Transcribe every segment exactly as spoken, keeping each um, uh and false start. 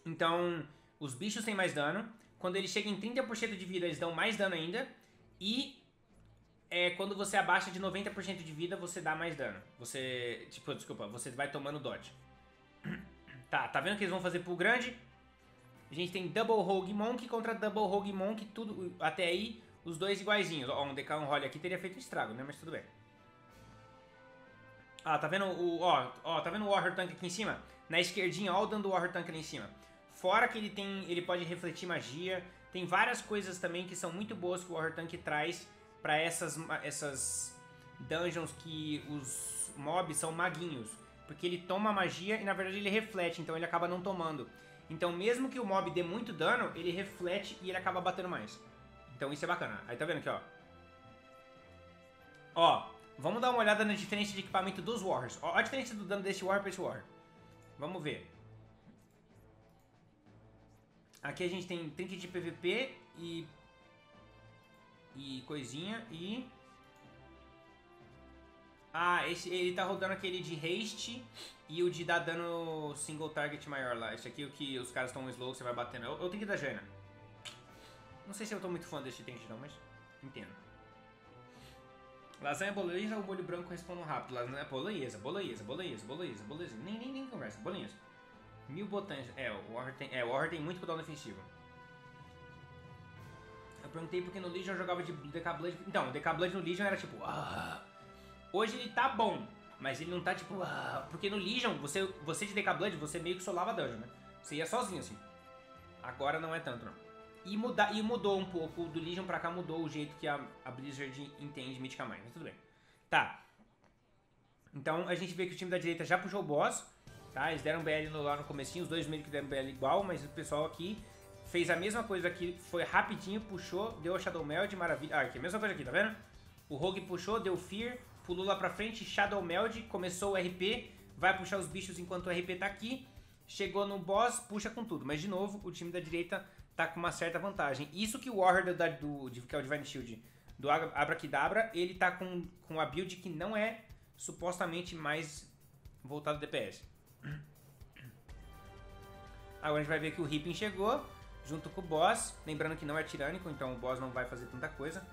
Então, os bichos têm mais dano. Quando eles chegam em trinta por cento de vida, eles dão mais dano ainda. E é, quando você abaixa de noventa por cento de vida, você dá mais dano. Você, tipo, desculpa, você vai tomando dodge. Tá, tá vendo o que eles vão fazer pro grande? A gente tem Double Rogue Monk contra Double Rogue Monk, tudo até aí, os dois iguaizinhos. Ó, um D K um Holly aqui teria feito um estrago, né? Mas tudo bem. Ah, tá vendo o, ó, ó, tá vendo o Warrior Tank aqui em cima? Na esquerdinha, ó o dano do Warrior Tank ali em cima. Fora que ele tem, ele pode refletir magia. Tem várias coisas também que são muito boas que o Warrior Tank traz pra essas, essas dungeons que os mobs são maguinhos. Porque ele toma magia e na verdade ele reflete, então ele acaba não tomando. Então mesmo que o mob dê muito dano, ele reflete e ele acaba batendo mais. Então isso é bacana. Aí tá vendo aqui, ó. Ó, vamos dar uma olhada na diferença de equipamento dos Warriors. Ó a diferença do dano desse Warrior pra esse Warrior. Vamos ver. Aqui a gente tem trinta de P V P e... E coisinha e... Ah, esse, ele tá rodando aquele de haste e o de dar dano single target maior lá. Esse aqui é o que os caras estão slow, você vai batendo. Eu, eu tenho que dar Jaina. Não sei se eu tô muito fã desse tank não, mas entendo. Lasanha bolonhesa ou molho branco respondam rápido. Lasanha bolonhesa, bolonhesa, bolonhesa, bolonhesa, bolonhesa. Nem, nem, nem conversa, bolonhesa. Mil botões. É, o Warrior tem, é, o Warrior tem muito cooldown defensivo. Eu perguntei porque no Legion eu jogava de D K Blood. Então, o D K Blood no Legion era tipo... Ah. Hoje ele tá bom, mas ele não tá tipo... Ah. Porque no Legion, você, você de D K Blood, você meio que solava a dungeon, né? Você ia sozinho assim. Agora não é tanto, não. E, muda, e mudou um pouco, do Legion pra cá mudou o jeito que a, a Blizzard entende Mythic Mine, mas tudo bem. Tá. Então a gente vê que o time da direita já puxou o boss, tá? Eles deram B L no, lá no comecinho, os dois meio que deram B L igual, mas o pessoal aqui fez a mesma coisa aqui, foi rapidinho, puxou, deu a Shadow Meld, maravilha. Ah, aqui, a mesma coisa aqui, tá vendo? O Rogue puxou, deu Fear, pulou lá pra frente, Shadow Meld, começou o R P, vai puxar os bichos enquanto o R P tá aqui, chegou no boss, puxa com tudo. Mas de novo, o time da direita tá com uma certa vantagem. Isso que o Warrior do, do, que é o Divine Shield do Abracadabra, ele tá com, com a build que não é supostamente mais voltado ao D P S. Agora a gente vai ver que o Ripping chegou junto com o boss. Lembrando que não é tirânico, então o boss não vai fazer tanta coisa.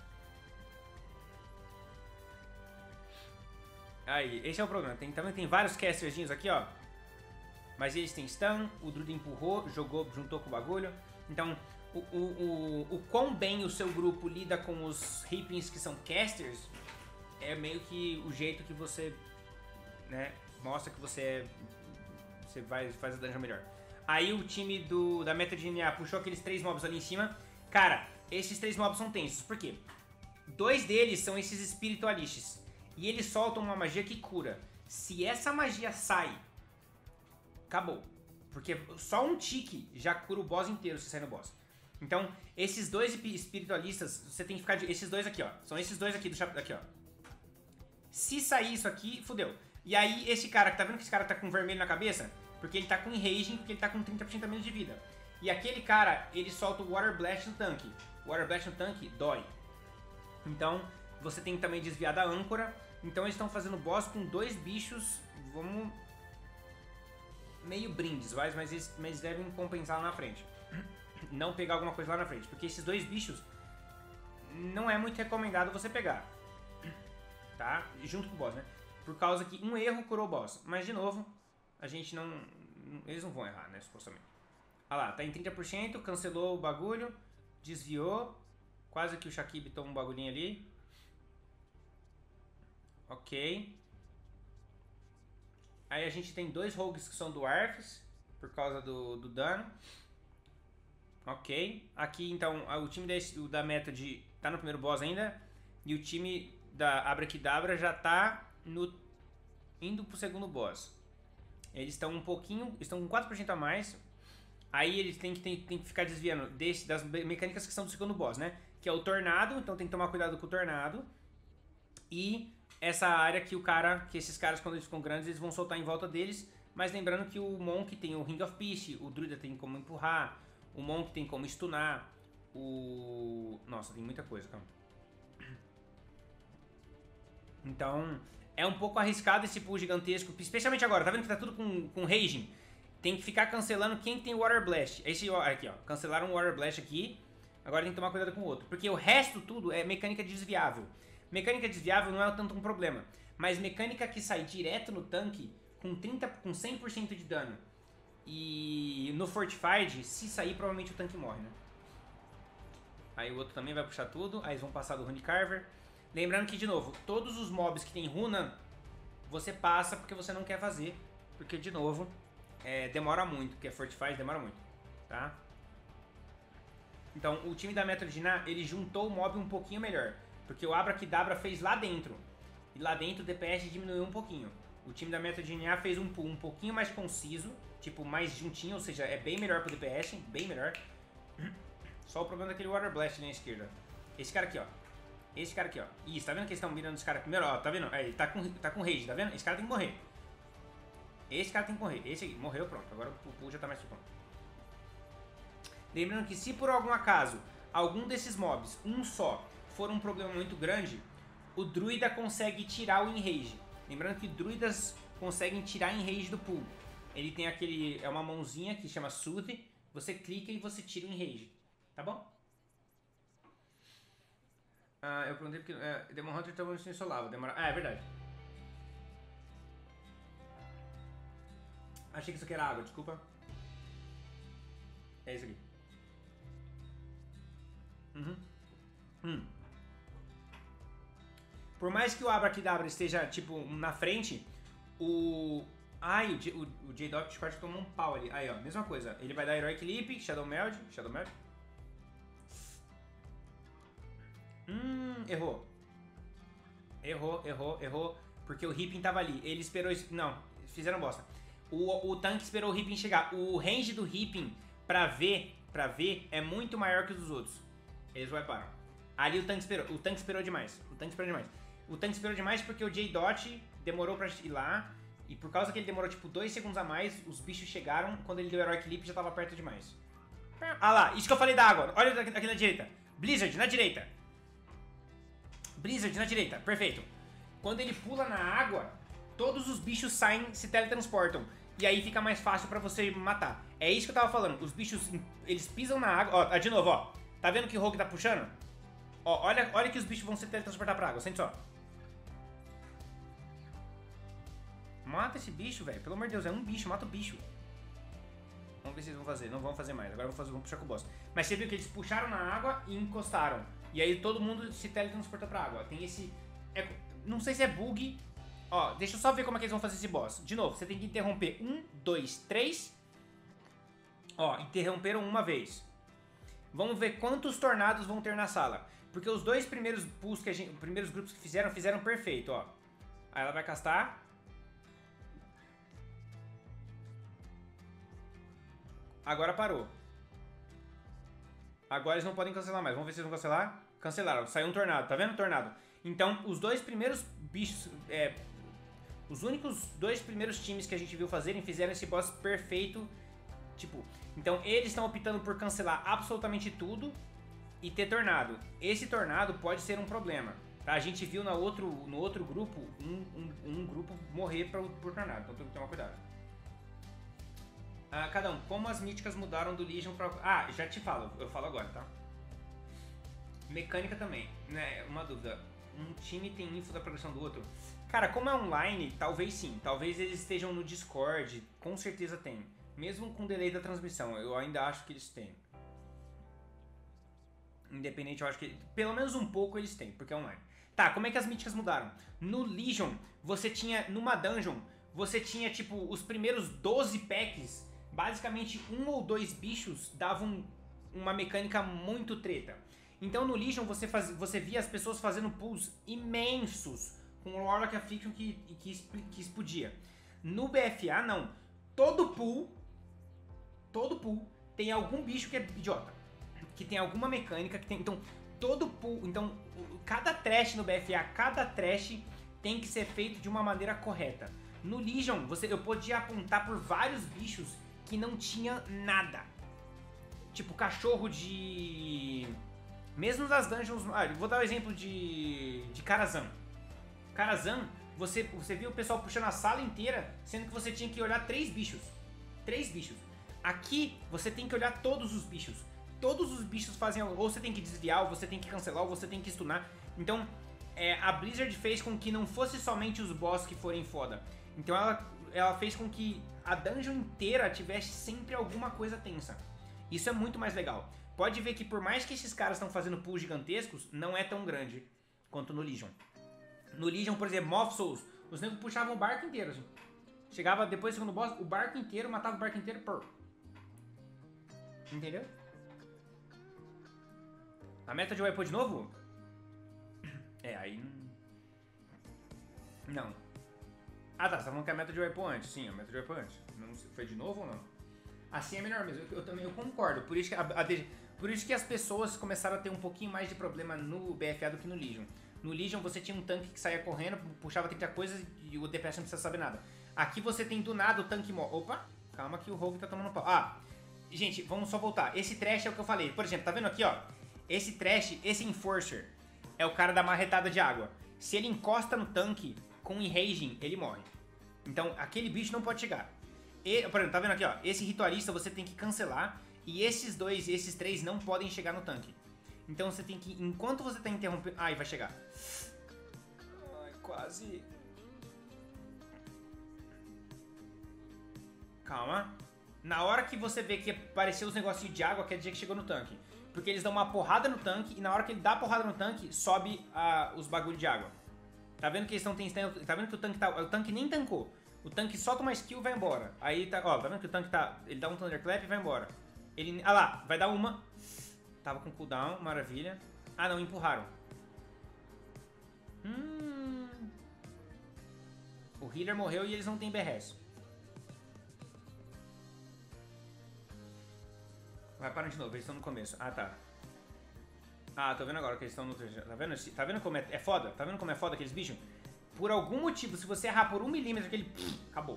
Aí, esse é o problema. Tem, também tem vários casterzinhos aqui, ó. Mas eles têm stun, o Druid empurrou, jogou, juntou com o bagulho. Então, o, o, o, o quão bem o seu grupo lida com os Rippings que são casters é meio que o jeito que você, né, mostra que você, você vai, faz a dungeon melhor. Aí o time do, da meta de N A puxou aqueles três mobs ali em cima. Cara, esses três mobs são tensos. Por quê? Dois deles são esses espiritualistas. E eles soltam uma magia que cura. Se essa magia sai, acabou. Porque só um tique já cura o boss inteiro se sair no boss. Então, esses dois espiritualistas, você tem que ficar de... Esses dois aqui, ó. São esses dois aqui do chapéu. Aqui, ó. Se sair isso aqui, fudeu. E aí, esse cara, tá vendo que esse cara tá com vermelho na cabeça? Porque ele tá com enraging, porque ele tá com trinta por cento a menos de vida. E aquele cara, ele solta o Water Blast no tanque. O Water Blast no tanque dói. Então, você tem que também desviar da âncora. Então, eles estão fazendo boss com dois bichos. Vamos... meio brindes, mas eles, mas eles devem compensar lá na frente. Não pegar alguma coisa lá na frente. Porque esses dois bichos não é muito recomendado você pegar. Tá? Junto com o boss, né? Por causa que um erro curou o boss. Mas, de novo, a gente não... eles não vão errar, né? Supostamente. Olha lá, tá em trinta por cento, cancelou o bagulho, desviou. Quase que o Shakib toma um bagulhinho ali. Ok. Aí a gente tem dois rogues que são dwarfs, por causa do, do dano. Ok. Aqui então o time desse, da Method tá no primeiro boss ainda. E o time da Abracadabra já tá no, indo pro segundo boss. Eles estão um pouquinho, estão com quatro por cento a mais. Aí eles têm que, têm, têm que ficar desviando desse, das mecânicas que são do segundo boss, né? Que é o tornado, então tem que tomar cuidado com o tornado. E essa área que o cara, que esses caras quando eles ficam grandes, eles vão soltar em volta deles. Mas lembrando que o Monk tem o Ring of Peace, o Druida tem como empurrar, o Monk tem como stunar, o... Nossa, tem muita coisa, calma. Então, é um pouco arriscado esse pull gigantesco, especialmente agora, tá vendo que tá tudo com, com raging? tem que ficar cancelando quem tem Water Blast. Esse aqui, ó. Cancelaram o Water Blast aqui. Agora tem que tomar cuidado com o outro. Porque o resto tudo é mecânica desviável. Mecânica desviável não é tanto um problema. Mas mecânica que sai direto no tanque com, trinta, com cem por cento de dano. E no Fortified, se sair, provavelmente o tanque morre, né? Aí o outro também vai puxar tudo. Aí eles vão passar do Rune Carver. Lembrando que, de novo, todos os mobs que tem runa, você passa porque você não quer fazer. Porque, de novo, é, demora muito. Porque a Fortified demora muito, tá? Então, o time da Metro de Ná, ele juntou o mob um pouquinho melhor. Porque o Abracadabra fez lá dentro. E lá dentro o D P S diminuiu um pouquinho. O time da Metro de Ná fez um pull um pouquinho mais conciso. Tipo, mais juntinho, ou seja, é bem melhor pro D P S. Bem melhor. Só o problema daquele Water Blast ali na esquerda. Esse cara aqui, ó. Esse cara aqui, ó. Isso, tá vendo que eles estão mirando esse cara primeiro? Ó, tá vendo? É, ele tá com, tá com rage, tá vendo? Esse cara tem que morrer. Esse cara tem que morrer. Esse aqui, morreu, pronto. Agora o pull já tá mais pronto. Lembrando que se por algum acaso algum desses mobs, um só, for um problema muito grande, o druida consegue tirar o enrage. Lembrando que druidas conseguem tirar enrage do pool. Ele tem aquele, é uma mãozinha que chama Soothe, você clica e você tira o enrage, tá bom? Ah, eu perguntei porque é, Demon Hunter também se insolava, demora... Ah, é verdade. Achei que isso aqui era água, desculpa. É isso aqui. Uhum. Hum. Por mais que o Abracadabra esteja, tipo, na frente, o... Ai, o, J, o, o J-Dot Squad tomou um pau ali. Aí, ó, mesma coisa. Ele vai dar Heroic Leap, Shadow Meld, Shadow Meld. Hum, errou. Errou, errou, errou. Porque o Ripping tava ali. Ele esperou... Não, fizeram bosta. O, o tanque esperou o Ripping chegar. O range do Ripping pra ver, pra ver é muito maior que os dos outros. Eles wiparam. Ali o tanque esperou. O tanque esperou demais. O tanque esperou demais. O tanque esperou demais porque o J-Dot demorou pra ir lá. E por causa que ele demorou tipo dois segundos a mais, os bichos chegaram. Quando ele deu o Heroic Leap já tava perto demais. Ah lá, isso que eu falei da água. Olha aqui na direita. Blizzard na direita. Blizzard na direita, perfeito. Quando ele pula na água, todos os bichos saem, se teletransportam. E aí fica mais fácil pra você matar. É isso que eu tava falando. Os bichos, eles pisam na água. Ó, de novo, ó. Tá vendo que o Rogue tá puxando? Ó, olha, olha que os bichos vão se teletransportar pra água. Sente só. Mata esse bicho, velho. Pelo amor de Deus, é um bicho. Mata o bicho. Vamos ver se eles vão fazer. Não vão fazer mais. Agora vão fazer, vão puxar com o boss. Mas você viu que eles puxaram na água e encostaram. E aí todo mundo se teletransportou pra água. Tem esse... É, não sei se é bug. Ó, deixa eu só ver como é que eles vão fazer esse boss. De novo, você tem que interromper. Um, dois, três. Ó, interromperam uma vez. Vamos ver quantos tornados vão ter na sala. Porque os dois primeiros pulls que a gente, os primeiros grupos que fizeram, fizeram perfeito, ó. Aí ela vai castar. Agora parou. Agora eles não podem cancelar mais. Vamos ver se eles vão cancelar. Cancelaram. Saiu um tornado. Tá vendo? Tornado. Então, os dois primeiros bichos... É, os únicos dois primeiros times que a gente viu fazerem fizeram esse boss perfeito. Tipo... Então, eles estão optando por cancelar absolutamente tudo e ter tornado. Esse tornado pode ser um problema. Tá? A gente viu no outro, no outro grupo um, um, um grupo morrer por, por tornado. Então, tem que tomar cuidado. Ah, cada um, como as míticas mudaram do Legion pra... Ah, já te falo, eu falo agora, tá? Mecânica também, né? Uma dúvida. Um time tem info da progressão do outro? Cara, como é online, talvez sim. Talvez eles estejam no Discord, com certeza tem. Mesmo com delay da transmissão, eu ainda acho que eles têm. Independente, eu acho que... Pelo menos um pouco eles têm, porque é online. Tá, como é que as míticas mudaram? No Legion, você tinha... Numa dungeon, você tinha, tipo, os primeiros doze packs... Basicamente, um ou dois bichos davam uma mecânica muito treta. Então, no Legion, você, faz, você via as pessoas fazendo pulls imensos com o Warlock Affliction que, que, que explodia. No B F A, não. Todo pull, todo pull tem algum bicho que é idiota. Que tem alguma mecânica que tem... Então, todo pull... Então, cada trash no B F A, cada trash tem que ser feito de uma maneira correta. No Legion, você, eu podia apontar por vários bichos que não tinha nada. Tipo, cachorro de... Mesmo das dungeons... Ah, eu vou dar o exemplo de... De Karazhan. Karazhan, você, você viu o pessoal puxando a sala inteira, sendo que você tinha que olhar três bichos. três bichos. Aqui, você tem que olhar todos os bichos. Todos os bichos fazem... Ou você tem que desviar, ou você tem que cancelar, ou você tem que stunar. Então, é, a Blizzard fez com que não fosse somente os boss que forem foda. Então, ela, ela fez com que a dungeon inteira tivesse sempre alguma coisa tensa. Isso é muito mais legal. Pode ver que por mais que esses caras estão fazendo pulls gigantescos, não é tão grande quanto no Legion. No Legion, por exemplo, Moth Souls, os negros puxavam o barco inteiro, assim. Chegava depois do segundo boss, o barco inteiro, matava o barco inteiro, pô. Entendeu? A meta de wipe de novo? É, aí não... Não. Ah tá, você tá falando que a meta de wipe antes. Sim, a meta de wipe antes. Não sei, foi de novo ou não? Assim é melhor mesmo, eu, eu também eu concordo. Por isso, que a, a, por isso que as pessoas começaram a ter um pouquinho mais de problema no B F A do que no Legion. No Legion você tinha um tanque que saía correndo, puxava trinta coisas e o D P S não precisa saber nada. Aqui você tem do nada o tanque morre. Opa, calma que o Rogue tá tomando pau. Ah, gente, vamos só voltar. Esse trash é o que eu falei. Por exemplo, tá vendo aqui, ó? Esse trash, esse Enforcer, é o cara da marretada de água. Se ele encosta no tanque com enraging, ele morre. Então, aquele bicho não pode chegar. E, por exemplo, tá vendo aqui, ó? Esse ritualista você tem que cancelar. E esses dois, esses três não podem chegar no tanque. Então você tem que, enquanto você tá interrompendo... Ai, vai chegar. Ai, quase. Calma. Na hora que você vê que apareceu os negocinhos de água, quer dizer que chegou no tanque. Porque eles dão uma porrada no tanque e na hora que ele dá a porrada no tanque, sobe a, os bagulho de água. Tá vendo que eles estão tentando... Tá vendo que o tanque tá... O tanque nem tancou. O tanque solta uma skill e vai embora. Aí tá... Ó, tá vendo que o tanque tá... Ele dá um Thunderclap e vai embora. Ele... Ah lá, vai dar uma... Tava com cooldown, maravilha. Ah não, empurraram. Hum... O healer morreu e eles não têm B R S. Vai parar de novo, eles estão no começo. Ah, tá. Ah, tô vendo agora que eles estão no... Tá vendo? Tá vendo como é, é foda? Tá vendo como é foda aqueles bichos? Por algum motivo, se você errar por um milímetro, aquele... Pff, acabou.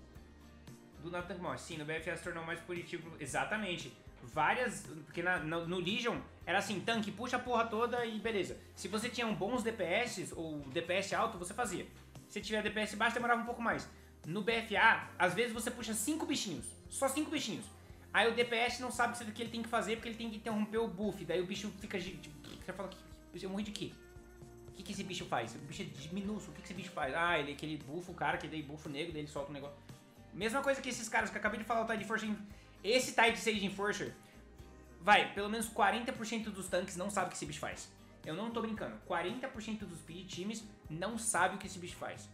Do nada tanque morre. Sim, no B F A se tornou mais punitivo. Exatamente. Várias... Porque na, no, no Legion era assim, tanque, puxa a porra toda e beleza. Se você tinha um bons D P S, ou D P S alto, você fazia. Se tiver D P S baixo, demorava um pouco mais. No B F A, às vezes você puxa cinco bichinhos. Só cinco bichinhos. Aí o D P S não sabe o que ele tem que fazer porque ele tem que interromper o buff. Daí o bicho fica... Você fala, eu morri de quê? O que, que esse bicho faz? O bicho é minúsculo, o que, que esse bicho faz? Ah, ele aquele buff, o cara que dei buff negro, daí ele solta um negócio. Mesma coisa que esses caras que eu acabei de falar, o Tide Force. Esse Tide Sage Enforcer, vai, pelo menos quarenta por cento dos tanques não sabe o que esse bicho faz. Eu não tô brincando, quarenta por cento dos times não sabe o que esse bicho faz.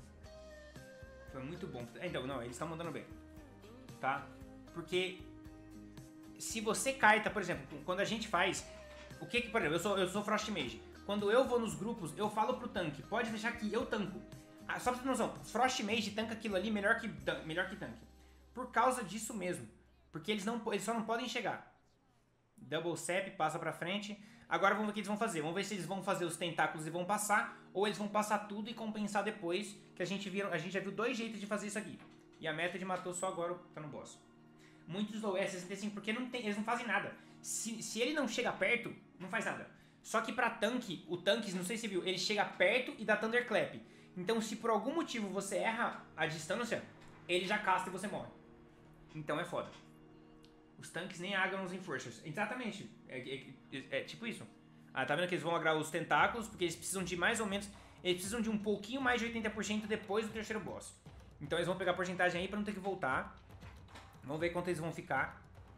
Foi muito bom. Então, não, eles estão mandando bem. Tá? Porque... Se você kaita, por exemplo, quando a gente faz... O que que, por exemplo, eu sou, eu sou Frost Mage. Quando eu vou nos grupos, eu falo pro tanque, pode deixar que eu tanco. Ah, só pra ter noção, Frost Mage tanca aquilo ali melhor que, melhor que tanque. Por causa disso mesmo. Porque eles, não, eles só não podem chegar. Double Sap, passa pra frente. Agora vamos ver o que eles vão fazer. Vamos ver se eles vão fazer os tentáculos e vão passar, ou eles vão passar tudo e compensar depois, que a gente, viram, a gente já viu dois jeitos de fazer isso aqui. E a Method matou só agora, tá no boss. Muitos low é sessenta e cinco porque não tem, eles não fazem nada. Se, se ele não chega perto, não faz nada. Só que pra tanque, o tanque, não sei se você viu, ele chega perto e dá Thunderclap. Então se por algum motivo você erra a distância, ele já casta e você morre. Então é foda. Os tanques nem agram os Enforcers. Exatamente. É, é, é, é tipo isso. Ah, tá vendo que eles vão agrar os tentáculos, porque eles precisam de mais ou menos... Eles precisam de um pouquinho mais de oitenta por cento depois do terceiro boss. Então eles vão pegar a porcentagem aí pra não ter que voltar. Vamos ver quanto eles vão ficar.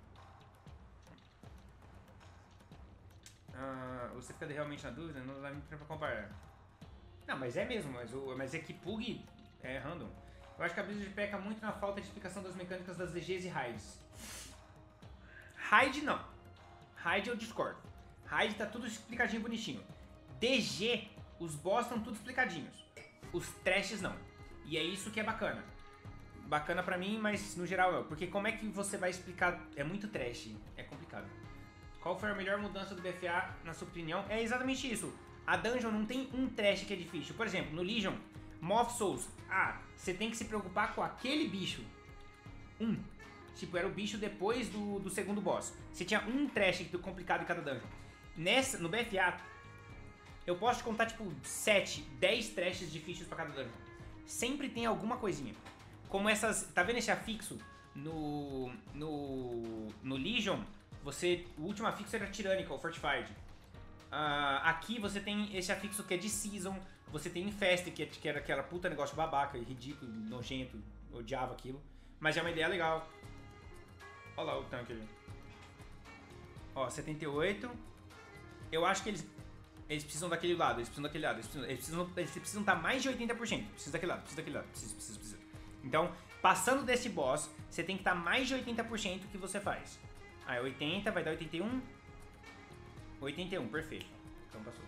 Ah, você fica realmente na dúvida? Não dá muito pra comparar. Não, mas é mesmo. Mas, o, mas é que Pug é random. Eu acho que a Blizzard peca muito na falta de explicação das mecânicas das D Gs e Raids. Raid não. Raid eu discordo. Raid tá tudo explicadinho bonitinho. D G, os boss estão tudo explicadinhos. Os trashes não. E é isso que é bacana. Bacana pra mim, mas no geral não. Porque como é que você vai explicar? É muito trash. É complicado. Qual foi a melhor mudança do B F A, na sua opinião? É exatamente isso. A dungeon não tem um trash que é difícil. Por exemplo, no Legion, Moth Souls. Ah, você tem que se preocupar com aquele bicho. Um. Tipo, era o bicho depois do, do segundo boss. Você tinha um trash complicado em cada dungeon. Nessa, no B F A, eu posso te contar, tipo, sete, dez trashes difíceis pra cada dungeon. Sempre tem alguma coisinha. Como essas... Tá vendo esse afixo? no, no, no Legion, você, o último afixo era Tyrannical, ou Fortified. Uh, aqui você tem esse afixo que é de Season, você tem Infest, que, é, que era aquela puta negócio babaca, ridículo, nojento, odiava aquilo. Mas é uma ideia legal. Olha lá o tanque ali. Ó, setenta e oito. Eu acho que eles, eles precisam daquele lado, eles precisam daquele lado, eles precisam, eles precisam, eles precisam estar mais de oitenta por cento. Precisa daquele lado, precisa daquele lado, precisa, precisa, precisa. Então, passando desse boss, você tem que estar mais de oitenta por cento que você faz. Ah, é oitenta, vai dar oitenta e um. oitenta e um, perfeito. Então passou.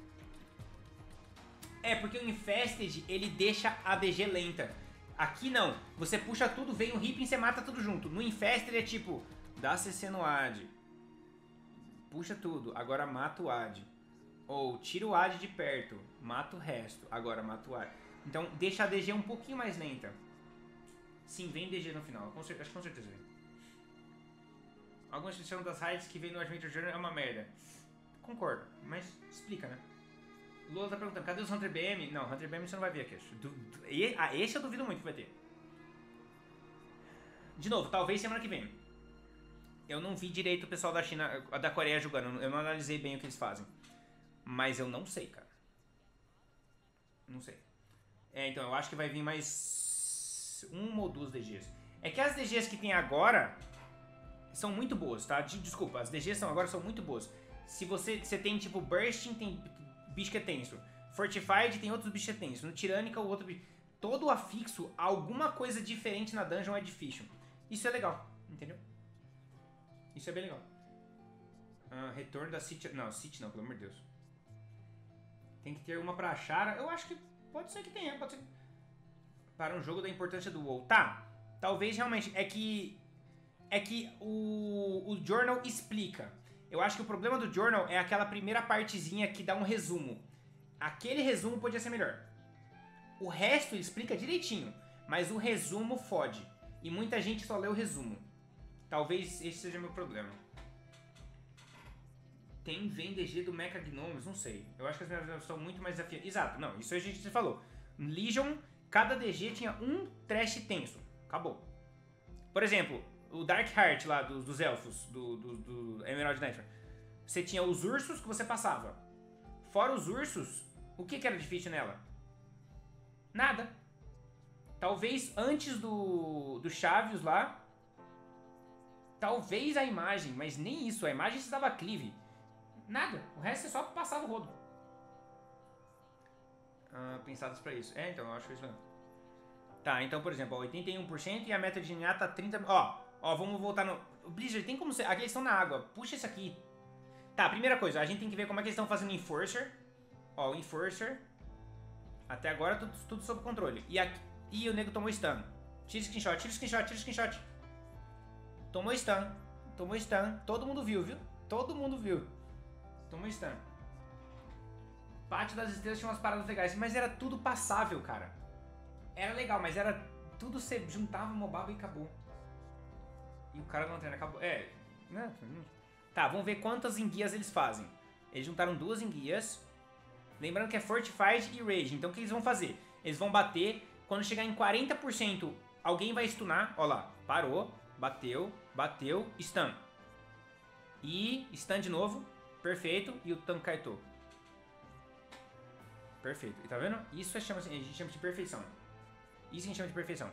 É, porque o Infested, ele deixa a D G lenta. Aqui não. Você puxa tudo, vem um Ripping, você mata tudo junto. No Infested é tipo, dá C C no A D. Puxa tudo, agora mata o A D. Ou tira o A D de perto, mata o resto, agora mata o A D. Então deixa a D G um pouquinho mais lenta. Sim, vem D G no final, com certeza, acho que com certeza vem. Algumas discussão das raids que vem no Adventure Journey é uma merda. Concordo, mas explica, né? Lula tá perguntando, cadê os Hunter B M? Não, Hunter B M você não vai ver aqui, acho. Du, du, e, ah, esse eu duvido muito que vai ter. De novo, talvez semana que vem. Eu não vi direito o pessoal da China, da Coreia jogando, eu não analisei bem o que eles fazem. Mas eu não sei, cara. Não sei. É, então, eu acho que vai vir mais uma ou duas D Gs. É que as D Gs que tem agora são muito boas, tá? Desculpa, as D Gs são agora são muito boas. Se você, você tem, tipo, Bursting, tem bicho que é tenso. Fortified, tem outros bichos que é tenso. No Tyrannical, o outro bicho... Todo afixo, alguma coisa diferente na dungeon é difícil. Isso é legal, entendeu? Isso é bem legal. Ah, retorno da City... Não, City não, pelo amor de Deus. Tem que ter uma pra achar. Eu acho que pode ser que tenha, pode ser. Para um jogo da importância do WoW. Tá, talvez realmente. É que... É que o, o Journal explica. Eu acho que o problema do Journal é aquela primeira partezinha que dá um resumo. Aquele resumo podia ser melhor. O resto ele explica direitinho, mas o resumo fode. E muita gente só lê o resumo. Talvez esse seja meu problema. Tem vem D G do Mecha Gnomes? Não sei. Eu acho que as minhas são muito mais desafiantes. Exato, não, isso a gente falou. No Legion, cada D G tinha um trash tenso. Acabou. Por exemplo, o Dark Heart lá dos, dos elfos, do, do, do Emerald Knight. Você tinha os ursos que você passava. Fora os ursos, o que, que era difícil nela? Nada. Talvez antes do, do Chavios lá, talvez a imagem, mas nem isso. A imagem se dava cleave. Nada. O resto você só passava o rodo. Ah, pensados pra isso. É, então, eu acho que isso mesmo. Tá, então, por exemplo, ó, oitenta e um por cento e a meta de N A tá trinta por cento. Ó, ó, vamos voltar no... O Blizzard, tem como ser... Aqui eles estão na água. Puxa isso aqui. Tá, primeira coisa, a gente tem que ver como é que eles estão fazendo o Enforcer. Ó, o Enforcer. Até agora tudo, tudo sob controle. E, aqui, e o nego tomou stun. Tira o screenshot, tira o screenshot, tira o screenshot. Tomou stun. Tomou stun. Todo mundo viu, viu? Todo mundo viu. Tomou stun. Pátio das Estrelas tinha umas paradas legais, mas era tudo passável, cara. Era legal, mas era tudo, você juntava uma baba e acabou. E o cara não treina, acabou. É, né? Tá, vamos ver quantas enguias eles fazem. Eles juntaram duas enguias. Lembrando que é Fortified e Rage. Então o que eles vão fazer? Eles vão bater. Quando chegar em quarenta por cento, alguém vai stunar. Ó lá, parou, bateu, bateu, stun. E stun de novo. Perfeito. E o tanque kaitou. Perfeito. E tá vendo? Isso é chama, a gente chama de perfeição. Isso a gente chama de perfeição.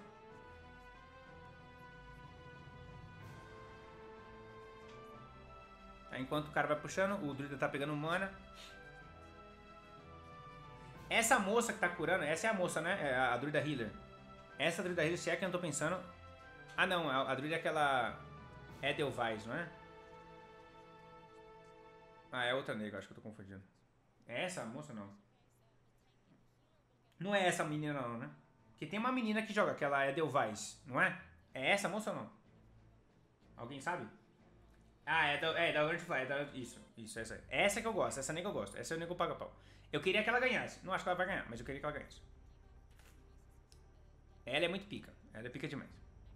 Tá, enquanto o cara vai puxando, o druida tá pegando mana. Essa moça que tá curando, essa é a moça, né? É a, a druida healer. Essa druida healer, se é que eu não tô pensando... Ah, não. A, a druida é aquela... Edelweiss, não é? Ah, é outra negra, acho que eu tô confundindo. É essa a moça, não? Não é essa menina, não, né? Porque tem uma menina que joga, aquela Edelweiss, não é? É essa moça ou não? Alguém sabe? Ah, é da, é da Learn to Fly, é da, isso, isso, essa aí. Essa que eu gosto, essa nega eu gosto, essa é o nego paga pau. Eu queria que ela ganhasse, não acho que ela vai ganhar, mas eu queria que ela ganhasse. Ela é muito pica, ela é pica demais.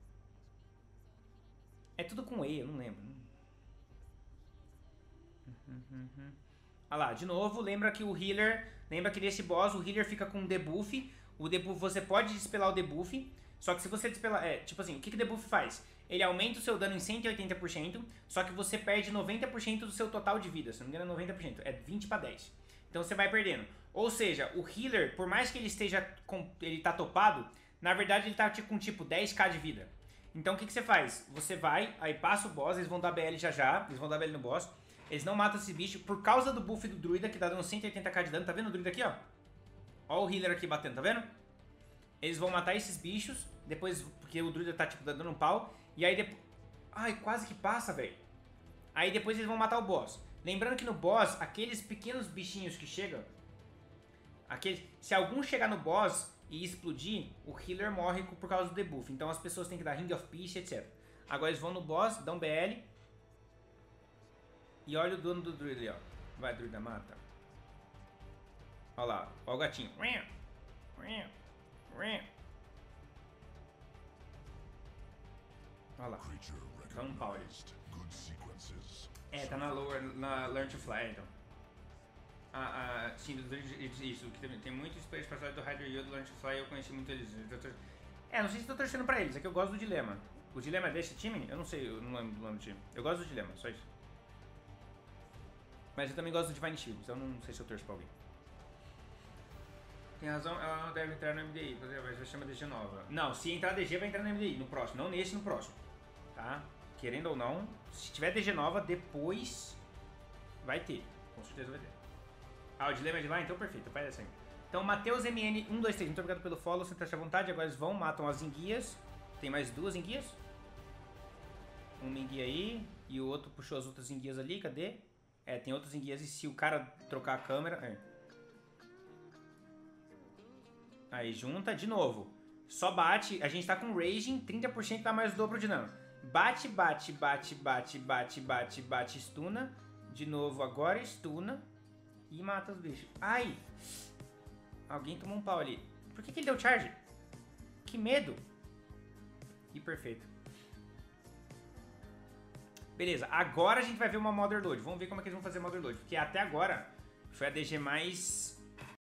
É tudo com E, eu não lembro. Olha lá, de novo, lembra que o healer, lembra que nesse boss o healer fica com um debuff. O debuff, você pode despelar o debuff, só que se você despelar, é, tipo assim, o que que o debuff faz? ele aumenta o seu dano em cento e oitenta por cento, só que você perde noventa por cento do seu total de vida. Se não me engano é noventa por cento, é vinte para dez. Então você vai perdendo. Ou seja, o healer, por mais que ele esteja com, ele tá topado, na verdade ele tá com tipo dez mil de vida. Então o que, que você faz? Você vai, aí passa o boss, eles vão dar B L já já, eles vão dar B L no boss. Eles não matam esse bicho por causa do buff do druida, que tá dando cento e oitenta mil de dano. Tá vendo o druida aqui, ó? Ó o healer aqui batendo, tá vendo? Eles vão matar esses bichos, depois, porque o druida tá tipo dando um pau. E aí depois... Ai, quase que passa, velho. Aí depois eles vão matar o boss. Lembrando que no boss, aqueles pequenos bichinhos que chegam... Aqueles, se algum chegar no boss e explodir, o healer morre por causa do debuff. Então as pessoas têm que dar Ring of Peace, etcétera. Agora eles vão no boss, dão B L. E olha o dono do druida ali, ó. Vai, druida, mata. Olha lá, olha o gatinho. Olha lá. Dá um pau ali. É, tá na lower, na Learn to Fly, então. Ah, ah, sim, isso, que tem, tem muitos players passados do Hydra e do Learn to Fly, eu conheci muito eles. É, não sei se tô torcendo pra eles, é que eu gosto do Dilema. O Dilema é desse time? Eu não sei, eu não lembro do nome do time. Eu gosto do Dilema, só isso. Mas eu também gosto do Divine Shield, então não sei se eu torço pra alguém. Tem razão, ela não deve entrar no M D I, vai chamar D G nova. Não, se entrar D G vai entrar no M D I, no próximo, não nesse, no próximo. Tá? Querendo ou não, se tiver D G nova, depois vai ter. Com certeza vai ter. Ah, o Dilema é de lá? Então perfeito, faz assim. Então, Matheus M N um dois três, muito obrigado pelo follow, você tá à vontade. Agora eles vão, matam as enguias. Tem mais duas enguias. Uma enguia aí, e o outro puxou as outras enguias ali, cadê? É, tem outras enguias e se o cara trocar a câmera... É. Aí junta de novo. Só bate, a gente tá com Raging, trinta por cento dá mais o dobro de dano. Bate, bate, bate, bate, bate, bate, bate, stuna. De novo, agora stuna. E mata os bichos. Ai! Alguém tomou um pau ali. Por que, que ele deu charge? Que medo! E perfeito. Beleza, agora a gente vai ver uma Mother Load. Vamos ver como é que eles vão fazer Mother Load. Porque até agora foi a D G mais